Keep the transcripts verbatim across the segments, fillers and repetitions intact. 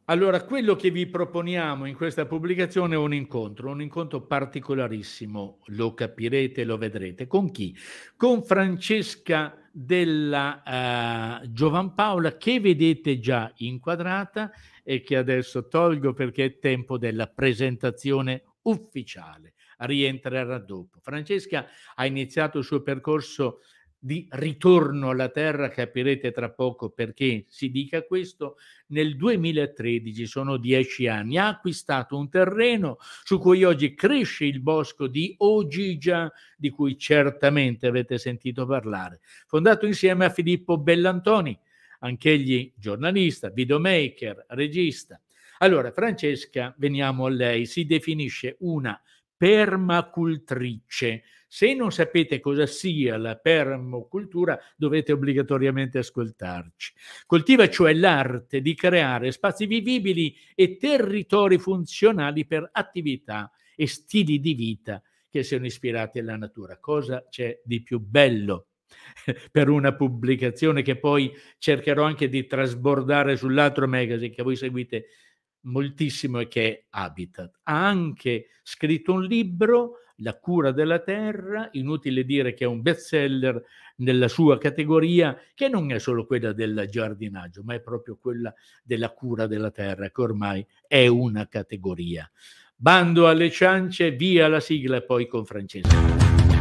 Allora, quello che vi proponiamo in questa pubblicazione è un incontro, un incontro particolarissimo, lo capirete, lo vedrete. Con chi? Con Francesca della uh, Giovanpaola, che vedete già inquadrata e che adesso tolgo perché è tempo della presentazione ufficiale. Rientrerà dopo. Francesca ha iniziato il suo percorso di ritorno alla terra, capirete tra poco perché si dica questo, nel duemilatredici, sono dieci anni, ha acquistato un terreno su cui oggi cresce il bosco di Ogigia, di cui certamente avete sentito parlare, fondato insieme a Filippo Bellantoni, anch'egli giornalista, videomaker, regista. Allora, Francesca, veniamo a lei, si definisce una permacultrice. Se non sapete cosa sia la permacultura, dovete obbligatoriamente ascoltarci. Coltiva cioè l'arte di creare spazi vivibili e territori funzionali per attività e stili di vita che siano ispirati alla natura. Cosa c'è di più bello per una pubblicazione che poi cercherò anche di trasbordare sull'altro magazine che voi seguite moltissimo e che è Habitat. Ha anche scritto un libro, La cura della terra, inutile dire che è un bestseller nella sua categoria, che non è solo quella del giardinaggio, ma è proprio quella della cura della terra, che ormai è una categoria. Bando alle ciance, via la sigla e poi con Francesco.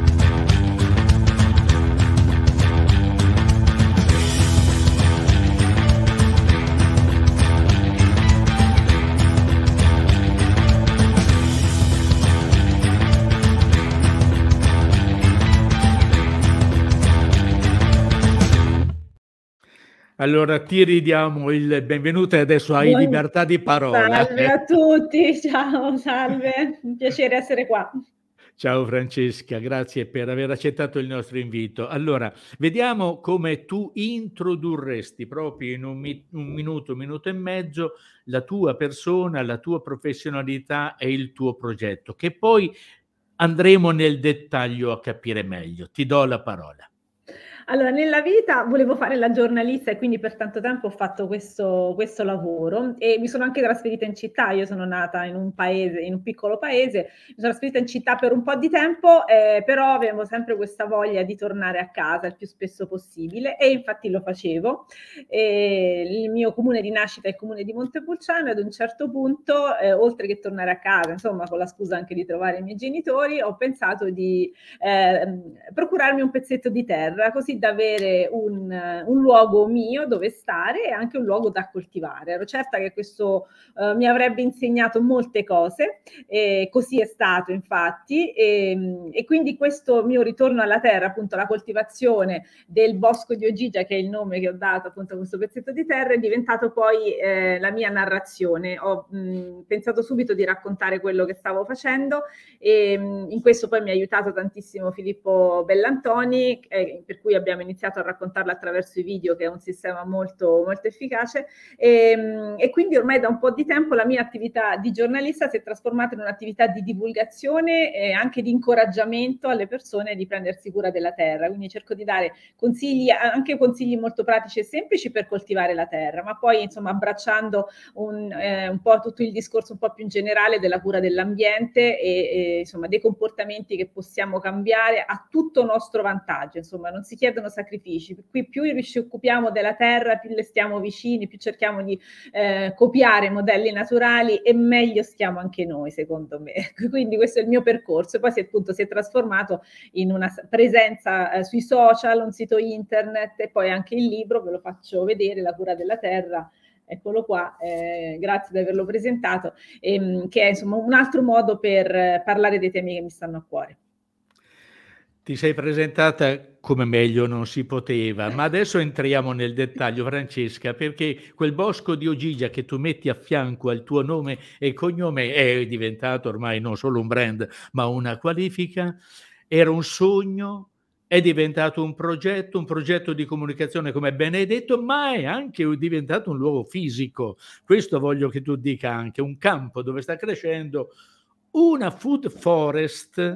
Allora ti ridiamo il benvenuto e adesso hai Buon... libertà di parola. Salve a tutti, ciao, salve, un piacere essere qua. Ciao Francesca, grazie per aver accettato il nostro invito. Allora, vediamo come tu introdurresti proprio in un, mi un minuto, un minuto e mezzo la tua persona, la tua professionalità e il tuo progetto, che poi andremo nel dettaglio a capire meglio. Ti do la parola. Allora, nella vita volevo fare la giornalista e quindi per tanto tempo ho fatto questo, questo lavoro e mi sono anche trasferita in città. Io sono nata in un paese, in un piccolo paese, mi sono trasferita in città per un po' di tempo, eh, però avevo sempre questa voglia di tornare a casa il più spesso possibile e infatti lo facevo. E il mio comune di nascita è il comune di Montepulciano e ad un certo punto, eh, oltre che tornare a casa, insomma con la scusa anche di trovare i miei genitori, ho pensato di eh, procurarmi un pezzetto di terra, così da avere un, un luogo mio dove stare e anche un luogo da coltivare. Ero certa che questo uh, mi avrebbe insegnato molte cose, e così è stato infatti, e, e quindi questo mio ritorno alla terra, appunto la coltivazione del bosco di Ogigia, che è il nome che ho dato appunto a questo pezzetto di terra, è diventato poi eh, la mia narrazione. Ho mh, pensato subito di raccontare quello che stavo facendo e mh, in questo poi mi ha aiutato tantissimo Filippo Bellantoni, eh, per cui abbiamo iniziato a raccontarla attraverso i video, che è un sistema molto, molto efficace, e, e quindi ormai da un po' di tempo la mia attività di giornalista si è trasformata in un'attività di divulgazione e anche di incoraggiamento alle persone di prendersi cura della terra, quindi cerco di dare consigli, anche consigli molto pratici e semplici per coltivare la terra, ma poi insomma abbracciando un, eh, un po' tutto il discorso un po' più in generale della cura dell'ambiente e, e insomma dei comportamenti che possiamo cambiare a tutto nostro vantaggio, insomma non si chiedono sacrifici, qui più ci occupiamo della terra, più le stiamo vicini, più cerchiamo di eh, copiare modelli naturali e meglio stiamo anche noi, secondo me. Quindi questo è il mio percorso e poi si è, appunto, si è trasformato in una presenza eh, sui social, un sito internet e poi anche il libro, ve lo faccio vedere, La cura della terra. Eccolo qua, eh, grazie di averlo presentato, ehm, che è insomma un altro modo per parlare dei temi che mi stanno a cuore. Ti sei presentata come meglio non si poteva, ma adesso entriamo nel dettaglio, Francesca, perché quel bosco di Ogigia che tu metti a fianco al tuo nome e cognome è diventato ormai non solo un brand, ma una qualifica, era un sogno, è diventato un progetto, un progetto di comunicazione, come ben hai detto, ma è anche diventato un luogo fisico. Questo voglio che tu dica anche, un campo dove sta crescendo una food forest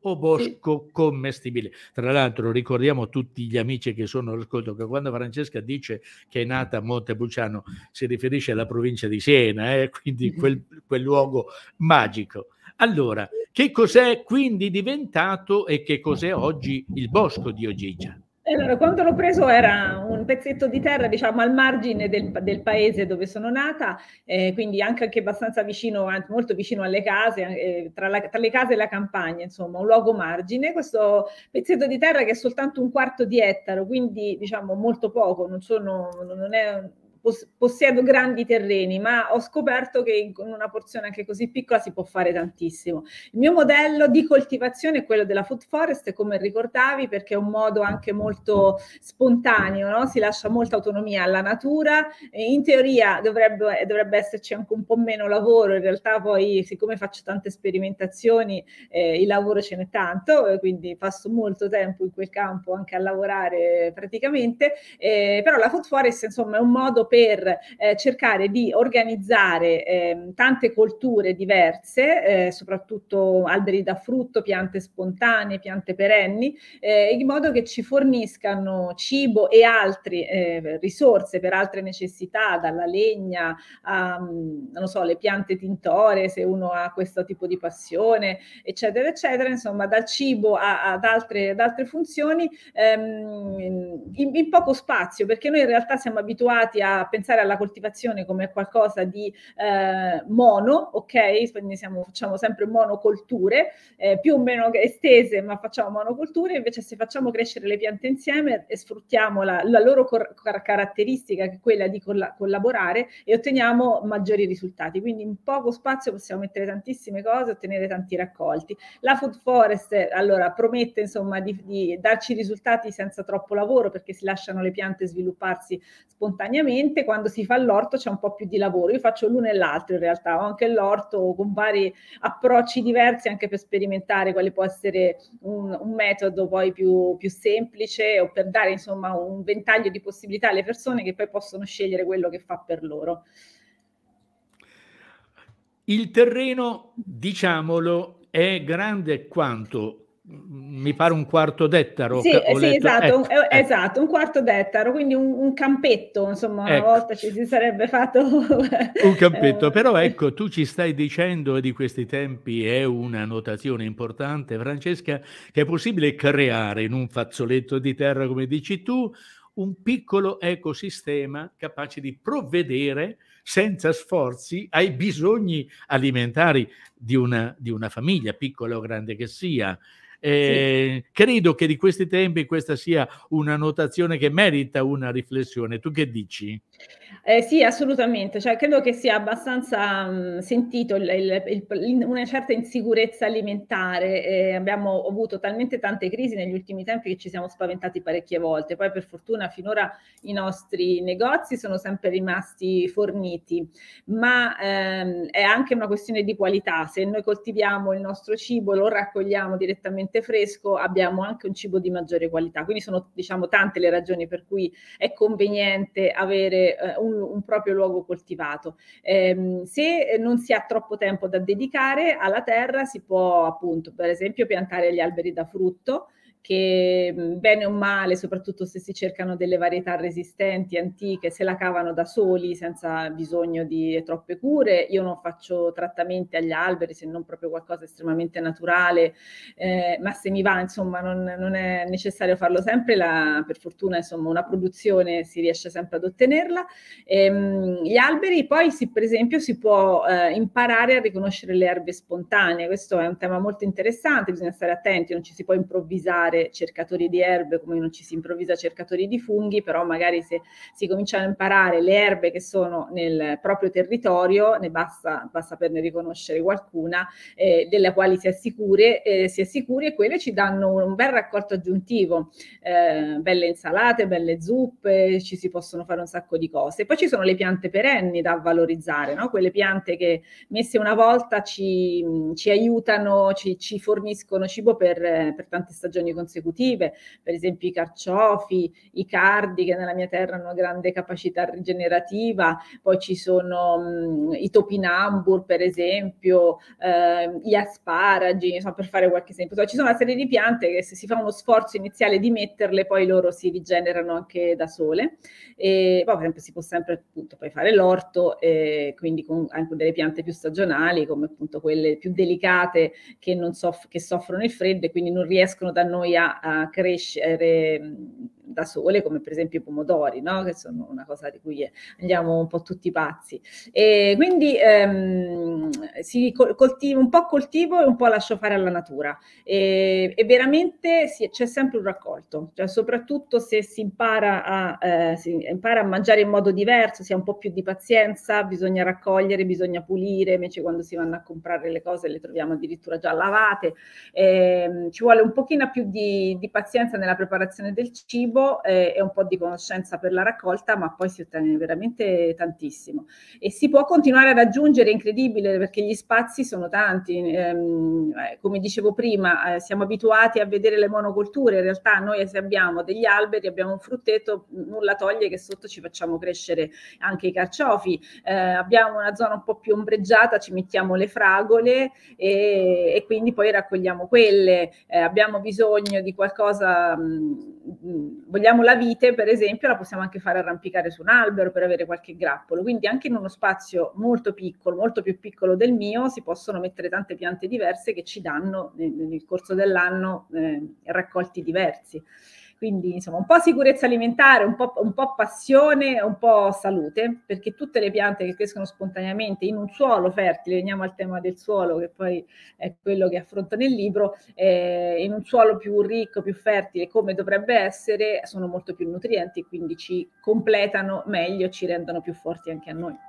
o bosco sì. commestibile. Tra l'altro ricordiamo tutti gli amici che sono all'ascolto che quando Francesca dice che è nata a Montepulciano si riferisce alla provincia di Siena, eh? Quindi quel, quel luogo magico. Allora, che cos'è quindi diventato e che cos'è oggi il bosco di Ogygia? Allora, quando l'ho preso era un pezzetto di terra, diciamo, al margine del, del paese dove sono nata, eh, quindi anche, anche abbastanza vicino, molto vicino alle case, eh, tra, la, tra le case e la campagna, insomma, un luogo margine. Questo pezzetto di terra che è soltanto un quarto di ettaro, quindi diciamo molto poco, non sono, non è... possiedo grandi terreni, ma ho scoperto che in una porzione anche così piccola si può fare tantissimo. Il mio modello di coltivazione è quello della food forest, come ricordavi, perché è un modo anche molto spontaneo, no? Si lascia molta autonomia alla natura, e in teoria dovrebbe, dovrebbe esserci anche un po' meno lavoro, in realtà poi siccome faccio tante sperimentazioni eh, il lavoro ce n'è tanto, quindi passo molto tempo in quel campo anche a lavorare praticamente, eh, però la food forest insomma è un modo per eh, cercare di organizzare eh, tante colture diverse, eh, soprattutto alberi da frutto, piante spontanee, piante perenni, eh, in modo che ci forniscano cibo e altre eh, risorse per altre necessità, dalla legna a, non so, le piante tintoree, se uno ha questo tipo di passione, eccetera, eccetera, insomma, dal cibo a, ad, altre, ad altre funzioni ehm, in, in poco spazio, perché noi in realtà siamo abituati a pensare alla coltivazione come qualcosa di eh, mono, ok? Quindi siamo, facciamo sempre monocolture, eh, più o meno estese, ma facciamo monocolture. Invece se facciamo crescere le piante insieme e sfruttiamo la, la loro caratteristica, che è quella di colla collaborare, e otteniamo maggiori risultati. Quindi in poco spazio possiamo mettere tantissime cose e ottenere tanti raccolti. La food forest allora promette insomma di, di darci risultati senza troppo lavoro, perché si lasciano le piante svilupparsi spontaneamente. Quando si fa l'orto c'è un po' più di lavoro. Io faccio l'uno e l'altro in realtà, ho anche l'orto con vari approcci diversi anche per sperimentare quale può essere un, un metodo poi più, più semplice, o per dare insomma un ventaglio di possibilità alle persone che poi possono scegliere quello che fa per loro. Il terreno, diciamolo, è grande quanto? Mi pare un quarto d'ettaro. Sì, ho sì, letto. esatto, Ecco, ecco. esatto, un quarto d'ettaro, quindi un, un campetto, insomma, una Ecco. volta ci si sarebbe fatto un campetto, però ecco, tu ci stai dicendo, e di questi tempi è una notazione importante, Francesca, che è possibile creare in un fazzoletto di terra, come dici tu, un piccolo ecosistema capace di provvedere senza sforzi ai bisogni alimentari di una, di una famiglia, piccola o grande che sia. Eh, sì. Credo che di questi tempi questa sia una notazione che merita una riflessione. Tu che dici? Eh, sì, assolutamente, cioè credo che sia abbastanza mh, sentito il, il, il, una certa insicurezza alimentare. Eh, abbiamo avuto talmente tante crisi negli ultimi tempi che ci siamo spaventati parecchie volte. Poi per fortuna finora i nostri negozi sono sempre rimasti forniti, ma ehm, è anche una questione di qualità. Se noi coltiviamo il nostro cibo, lo raccogliamo direttamente fresco, abbiamo anche un cibo di maggiore qualità. Quindi sono, diciamo, tante le ragioni per cui è conveniente avere eh, un, un proprio luogo coltivato. Eh, se non si ha troppo tempo da dedicare alla terra, si può appunto, per esempio, piantare gli alberi da frutto, che bene o male, soprattutto se si cercano delle varietà resistenti, antiche, se la cavano da soli senza bisogno di troppe cure. Io non faccio trattamenti agli alberi, se non proprio qualcosa estremamente naturale, eh, ma se mi va, insomma, non, non è necessario farlo sempre. La, per fortuna, insomma, una produzione si riesce sempre ad ottenerla. Ehm, gli alberi poi, si, per esempio, si può eh, imparare a riconoscere le erbe spontanee. Questo è un tema molto interessante, bisogna stare attenti, non ci si può improvvisare cercatori di erbe come non ci si improvvisa cercatori di funghi, però magari se si comincia a imparare le erbe che sono nel proprio territorio, ne basta, basta saperne riconoscere qualcuna, eh, delle quali si è sicuri, eh, si è sicuri, e quelle ci danno un bel raccolto aggiuntivo, eh, belle insalate, belle zuppe, ci si possono fare un sacco di cose. Poi ci sono le piante perenni da valorizzare, no? Quelle piante che messe una volta ci, ci aiutano, ci, ci forniscono cibo per, per tante stagioni consecutive. consecutive, per esempio i carciofi, i cardi che nella mia terra hanno una grande capacità rigenerativa, poi ci sono mh, i topinambur per esempio, eh, gli asparagi, insomma, per fare qualche esempio. Cioè, ci sono una serie di piante che se si fa uno sforzo iniziale di metterle, poi loro si rigenerano anche da sole. E poi per esempio si può sempre appunto poi fare l'orto, eh, quindi con anche delle piante più stagionali come appunto quelle più delicate che, non soff- che soffrono il freddo e quindi non riescono da noi a, a crescere mh, da sole, come per esempio i pomodori, no? Che sono una cosa di cui andiamo un po' tutti pazzi. E quindi ehm, si coltiva, un po' coltivo e un po' lascio fare alla natura. E, e veramente sì, c'è sempre un raccolto, cioè soprattutto se si impara a, eh, si impara a mangiare in modo diverso, si ha un po' più di pazienza, bisogna raccogliere, bisogna pulire, invece quando si vanno a comprare le cose le troviamo addirittura già lavate. Eh, ci vuole un pochino più di, di pazienza nella preparazione del cibo eh, e un po' di conoscenza per la raccolta, ma poi si ottiene veramente tantissimo. E si può continuare ad aggiungere, incredibile, perché gli spazi sono tanti. Ehm, come dicevo prima, eh, siamo abituati a vedere le monocolture, in realtà noi se abbiamo degli alberi, abbiamo un frutteto, nulla toglie che sotto ci facciamo crescere anche i carciofi. Eh, abbiamo una zona un po' più ombreggiata, ci mettiamo le fragole e, e quindi poi raccogliamo quelle. Eh, abbiamo bisogno di qualcosa, mh, vogliamo la vite per esempio, la possiamo anche fare arrampicare su un albero per avere qualche grappolo, quindi anche in uno spazio molto piccolo, molto più piccolo del mio, si possono mettere tante piante diverse che ci danno nel, nel corso dell'anno eh, raccolti diversi. Quindi insomma un po' sicurezza alimentare, un po', un po' passione, un po' salute, perché tutte le piante che crescono spontaneamente in un suolo fertile, veniamo al tema del suolo che poi è quello che affronto nel libro, eh, in un suolo più ricco, più fertile come dovrebbe essere, sono molto più nutrienti e quindi ci completano meglio, ci rendono più forti anche a noi.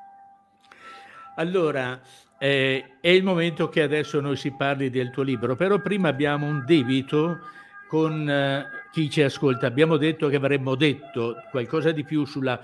Allora, eh, è il momento che adesso noi si parli del tuo libro, però prima abbiamo un debito con eh, chi ci ascolta. Abbiamo detto che avremmo detto qualcosa di più sulla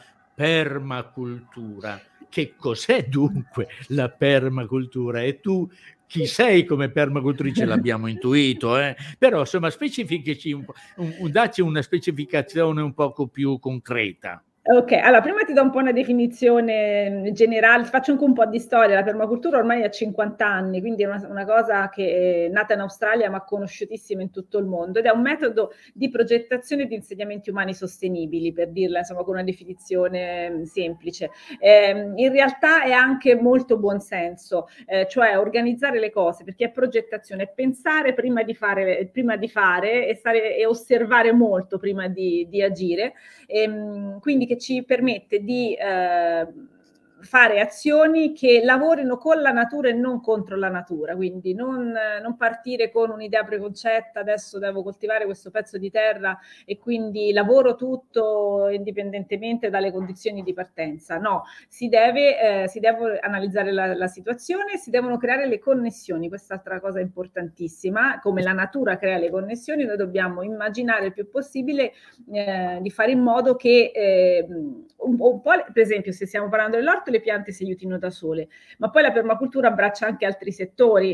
permacultura. Che cos'è dunque la permacultura? E tu chi sei come permacultrice? L'abbiamo intuito, eh? Però insomma specificaci un po', un, un, dacci una specificazione un poco più concreta. Ok, allora prima ti do un po' una definizione generale, faccio anche un po' di storia. La permacultura ormai ha cinquanta anni, quindi è una, una cosa che è nata in Australia ma conosciutissima in tutto il mondo ed è un metodo di progettazione di insediamenti umani sostenibili, per dirla insomma con una definizione semplice. Eh, in realtà è anche molto buonsenso, eh, cioè organizzare le cose, perché è progettazione, è pensare prima di fare, prima di fare e, stare, e osservare molto prima di, di agire. E, quindi che ci permette di eh, fare azioni che lavorino con la natura e non contro la natura, quindi non, non partire con un'idea preconcetta, adesso devo coltivare questo pezzo di terra e quindi lavoro tutto indipendentemente dalle condizioni di partenza. No, si deve, eh, si deve analizzare la, la situazione, si devono creare le connessioni, quest'altra cosa importantissima, come la natura crea le connessioni, noi dobbiamo immaginare il più possibile eh, di fare in modo che eh, un, un po', per esempio se stiamo parlando dell'orto, le piante si aiutino da sole, ma poi la permacultura abbraccia anche altri settori,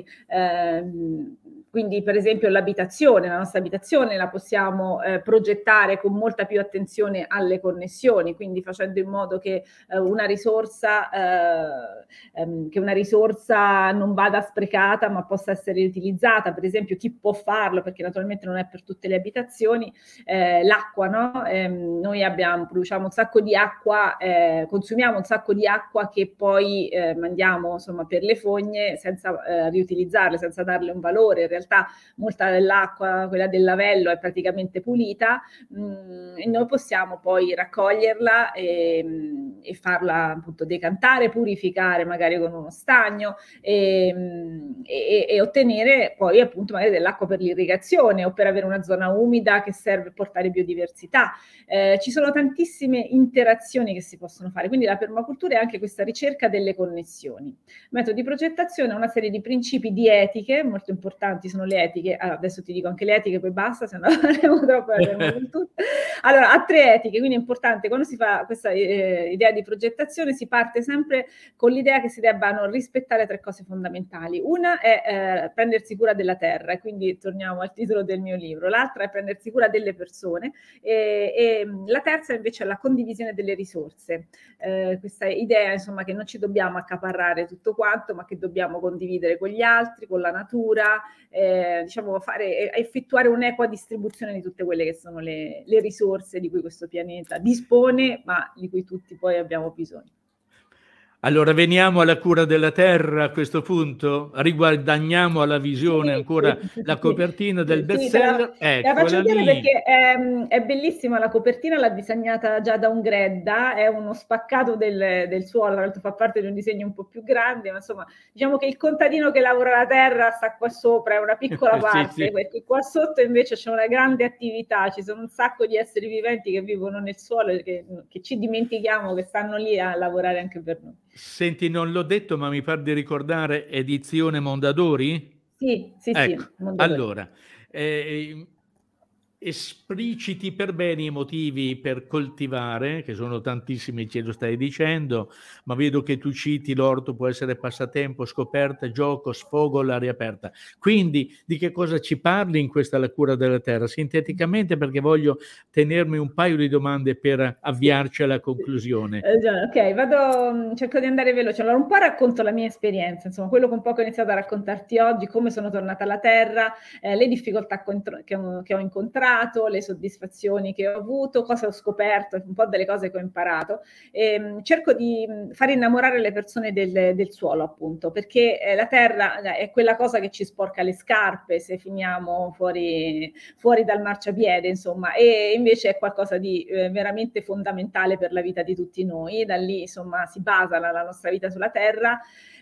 ehm, quindi per esempio l'abitazione, la nostra abitazione la possiamo eh, progettare con molta più attenzione alle connessioni, quindi facendo in modo che eh, una risorsa eh, ehm, che una risorsa non vada sprecata ma possa essere utilizzata. Per esempio chi può farlo, perché naturalmente non è per tutte le abitazioni, eh, l'acqua, no? Eh, noi abbiamo, produciamo un sacco di acqua, eh, consumiamo un sacco di acqua che poi eh, mandiamo insomma per le fogne senza eh, riutilizzarle, senza darle un valore. In realtà molta dell'acqua, quella del lavello, è praticamente pulita mh, e noi possiamo poi raccoglierla e, e farla appunto decantare, purificare magari con uno stagno e, e, e ottenere poi appunto magari dell'acqua per l'irrigazione o per avere una zona umida che serve a portare biodiversità. Eh, ci sono tantissime interazioni che si possono fare, quindi la permacultura è anche questa ricerca delle connessioni. Metodo di progettazione, una serie di principi di etiche molto importanti sono sono le etiche. Allora, adesso ti dico anche le etiche, poi basta, se no parliamo troppo. Allora, ha tre etiche, quindi è importante, quando si fa questa eh, idea di progettazione, si parte sempre con l'idea che si debbano rispettare tre cose fondamentali. Una è eh, prendersi cura della terra, e quindi torniamo al titolo del mio libro. L'altra è prendersi cura delle persone, e, e la terza invece è la condivisione delle risorse. Eh, questa idea, insomma, che non ci dobbiamo accaparrare tutto quanto, ma che dobbiamo condividere con gli altri, con la natura, eh, diciamo fare, effettuare un'equa distribuzione di tutte quelle che sono le, le risorse di cui questo pianeta dispone, ma di cui tutti poi abbiamo bisogno. Allora veniamo alla cura della terra a questo punto, riguadagniamo alla visione sì, ancora sì, la copertina sì, del bestseller, sì, te la, te la faccio vedere perché è, è bellissima la copertina, l'ha disegnata già da un Gredda, è uno spaccato del, del suolo, tra l'altro fa parte di un disegno un po' più grande, ma insomma diciamo che il contadino che lavora la terra sta qua sopra, è una piccola parte, sì, sì. Perché qua sotto invece c'è una grande attività, ci sono un sacco di esseri viventi che vivono nel suolo e che, che ci dimentichiamo che stanno lì a lavorare anche per noi. Senti, non l'ho detto, ma mi par di ricordare edizione Mondadori? Sì, sì, ecco, sì. Mondadori. Allora, eh, espliciti per bene i motivi per coltivare, che sono tantissimi, ce lo stai dicendo, ma vedo che tu citi l'orto può essere passatempo, scoperta, gioco, sfogo, l'aria aperta. Quindi di che cosa ci parli in questa La cura della terra? Sinteticamente, perché voglio tenermi un paio di domande per avviarci alla conclusione. Ok, vado, cerco di andare veloce. Allora, un po' racconto la mia esperienza, insomma, quello che un po' ho iniziato a raccontarti oggi, come sono tornata alla terra, eh, le difficoltà che ho, che ho incontrato, le soddisfazioni che ho avuto, cosa ho scoperto, un po' delle cose che ho imparato. E, cerco di far innamorare le persone del, del suolo, appunto, perché eh, la terra è quella cosa che ci sporca le scarpe se finiamo fuori, fuori dal marciapiede, insomma, e invece è qualcosa di eh, veramente fondamentale per la vita di tutti noi. Da lì, insomma, si basa la, la nostra vita sulla terra.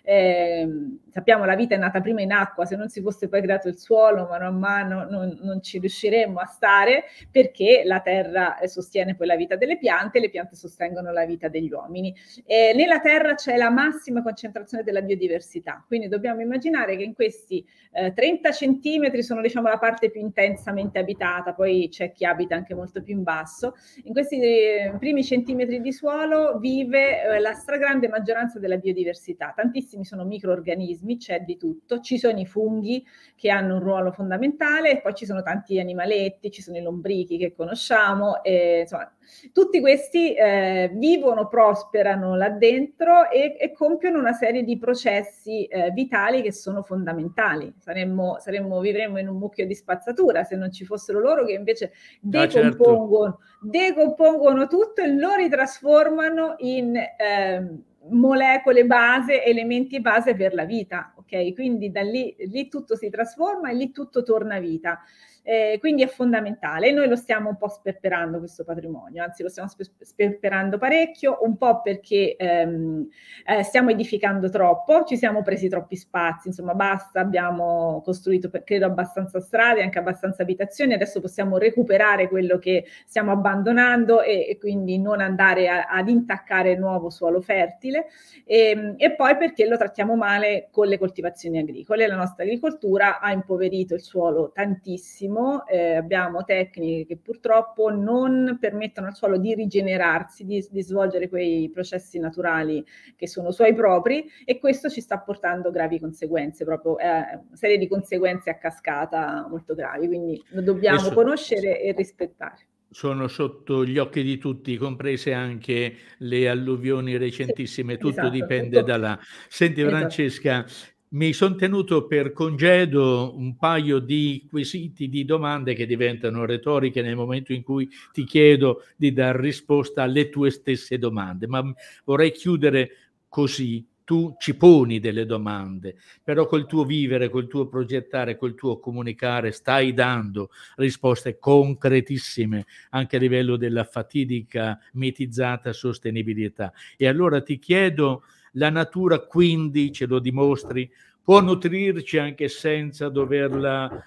Eh, sappiamo la vita è nata prima in acqua, se non si fosse poi creato il suolo mano a mano non, non ci riusciremmo a stare, perché la terra sostiene poi la vita delle piante e le piante sostengono la vita degli uomini. Eh, nella terra c'è la massima concentrazione della biodiversità, quindi dobbiamo immaginare che in questi eh, trenta centimetri sono, diciamo, la parte più intensamente abitata, poi c'è chi abita anche molto più in basso. In questi eh, primi centimetri di suolo vive eh, la stragrande maggioranza della biodiversità, tantissimi sono microrganismi, c'è di tutto, ci sono i funghi che hanno un ruolo fondamentale e poi ci sono tanti animaletti, ci sono i lombrichi che conosciamo, e, insomma, tutti questi eh, vivono, prosperano là dentro e, e compiono una serie di processi eh, vitali che sono fondamentali. Saremmo, saremmo, vivremmo in un mucchio di spazzatura se non ci fossero loro, che invece decompongono, ah, certo. decompongono tutto e lo ritrasformano in eh, molecole base, elementi base per la vita, ok? Quindi da lì, lì tutto si trasforma e lì tutto torna vita. Eh, quindi è fondamentale e noi lo stiamo un po' sperperando questo patrimonio, anzi lo stiamo sper sperperando parecchio, un po' perché ehm, eh, stiamo edificando troppo, ci siamo presi troppi spazi, insomma basta, abbiamo costruito credo abbastanza strade, anche abbastanza abitazioni, adesso possiamo recuperare quello che stiamo abbandonando e, e quindi non andare a, ad intaccare nuovo suolo fertile, e, e poi perché lo trattiamo male con le coltivazioni agricole, la nostra agricoltura ha impoverito il suolo tantissimo. Eh, abbiamo tecniche che purtroppo non permettono al suolo di rigenerarsi, di, di svolgere quei processi naturali che sono suoi propri, e questo ci sta portando gravi conseguenze, proprio eh, una serie di conseguenze a cascata molto gravi, quindi lo dobbiamo Adesso, conoscere e rispettare. Sono sotto gli occhi di tutti, comprese anche le alluvioni recentissime, sì, tutto esatto, dipende tutto. da là. Senti esatto. Francesca, mi sono tenuto per congedo un paio di quesiti, di domande che diventano retoriche nel momento in cui ti chiedo di dar risposta alle tue stesse domande, ma vorrei chiudere così. Tu ci poni delle domande, però col tuo vivere, col tuo progettare, col tuo comunicare stai dando risposte concretissime anche a livello della fatidica, mitizzata sostenibilità. E allora ti chiedo, la natura quindi, ce lo dimostri, può nutrirci anche senza doverla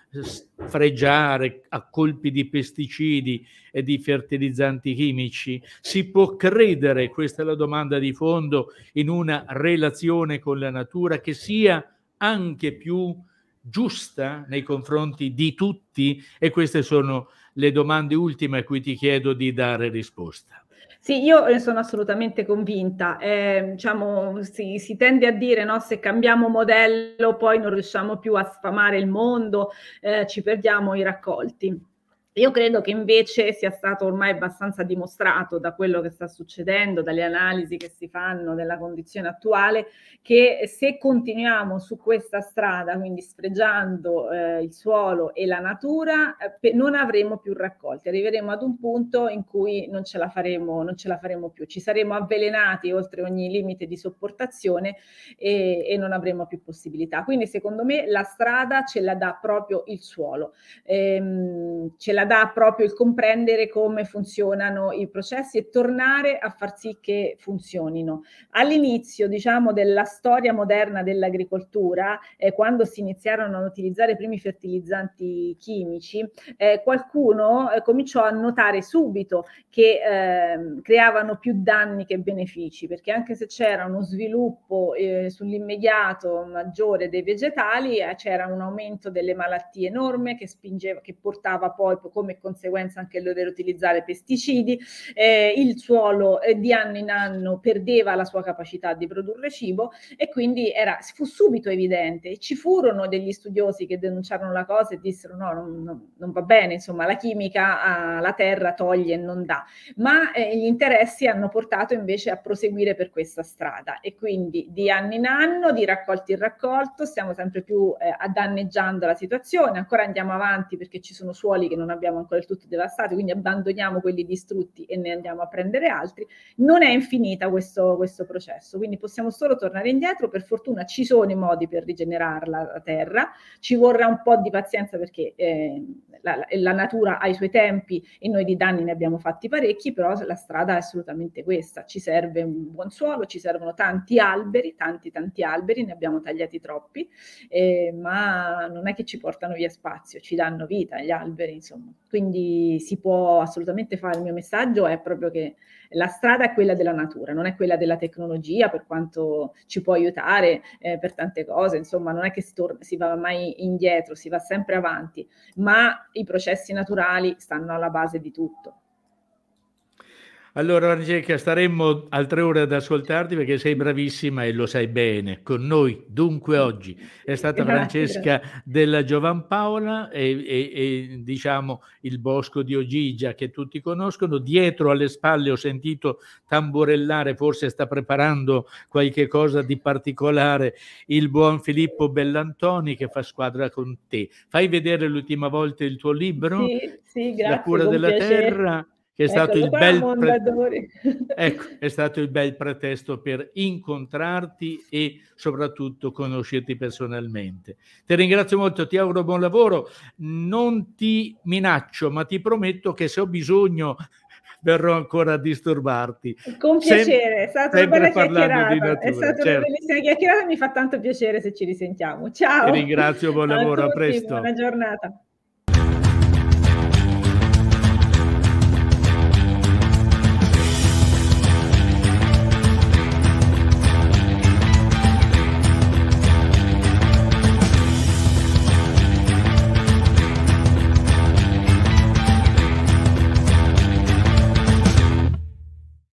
fregiare a colpi di pesticidi e di fertilizzanti chimici? Si può credere, questa è la domanda di fondo, in una relazione con la natura che sia anche più giusta nei confronti di tutti? E queste sono le domande ultime a cui ti chiedo di dare risposta. Sì, io ne sono assolutamente convinta. Eh, diciamo, si, si tende a dire, no, se cambiamo modello poi non riusciamo più a sfamare il mondo, eh, ci perdiamo i raccolti. Io credo che invece sia stato ormai abbastanza dimostrato da quello che sta succedendo, dalle analisi che si fanno della condizione attuale, che se continuiamo su questa strada, quindi sfregiando eh, il suolo e la natura, eh, non avremo più raccolti. Arriveremo ad un punto in cui non ce la faremo, non ce la faremo più. Ci saremo avvelenati oltre ogni limite di sopportazione e, e non avremo più possibilità. Quindi secondo me la strada ce la dà proprio il suolo. Ehm, ce la dà proprio il comprendere come funzionano i processi e tornare a far sì che funzionino. All'inizio, diciamo, della storia moderna dell'agricoltura, eh, quando si iniziarono ad utilizzare i primi fertilizzanti chimici, eh, qualcuno eh, cominciò a notare subito che eh, creavano più danni che benefici, perché anche se c'era uno sviluppo eh, sull'immediato maggiore dei vegetali, eh, c'era un aumento delle malattie enorme che spingeva, che portava poi come conseguenza anche il dover utilizzare pesticidi, eh, il suolo eh, di anno in anno perdeva la sua capacità di produrre cibo e quindi era, fu subito evidente. Ci furono degli studiosi che denunciarono la cosa e dissero no, non, non, non va bene, insomma la chimica alla terra toglie e non dà, ma eh, gli interessi hanno portato invece a proseguire per questa strada e quindi di anno in anno, di raccolto in raccolto, stiamo sempre più eh, danneggiando la situazione, ancora andiamo avanti perché ci sono suoli che non abbiamo ancora del tutto devastati, quindi abbandoniamo quelli distrutti e ne andiamo a prendere altri. Non è infinita questo, questo processo, quindi possiamo solo tornare indietro. Per fortuna ci sono i modi per rigenerarla la terra, ci vorrà un po' di pazienza perché eh, la, la natura ha i suoi tempi e noi di danni ne abbiamo fatti parecchi, però la strada è assolutamente questa, ci serve un buon suolo, ci servono tanti alberi, tanti tanti alberi, ne abbiamo tagliati troppi, eh, ma non è che ci portano via spazio, ci danno vita gli alberi, insomma. Quindi si può assolutamente fare, il mio messaggio è proprio che la strada è quella della natura, non è quella della tecnologia, per quanto ci può aiutare eh, per tante cose, insomma non è che si, torna, si va mai indietro, si va sempre avanti, ma i processi naturali stanno alla base di tutto. Allora Angelica, staremmo altre ore ad ascoltarti perché sei bravissima e lo sai bene. Con noi dunque oggi è stata Francesca della Giovanpaola e, e, e diciamo il bosco di Ogygia che tutti conoscono. Dietro alle spalle ho sentito tamburellare, forse sta preparando qualche cosa di particolare il buon Filippo Bellantoni che fa squadra con te. Fai vedere l'ultima volta il tuo libro, sì, sì, grazie, La cura della piacere. terra. Che è stato, il bel pre- ecco, è stato il bel pretesto per incontrarti e soprattutto conoscerti personalmente. Ti ringrazio molto, ti auguro buon lavoro, non ti minaccio, ma ti prometto che se ho bisogno verrò ancora a disturbarti. Con piacere, è stata una bella chiacchierata, è stata certo. una bellissima chiacchierata, mi fa tanto piacere se ci risentiamo. Ciao! Ti ringrazio, buon lavoro, a, a presto. Buona giornata.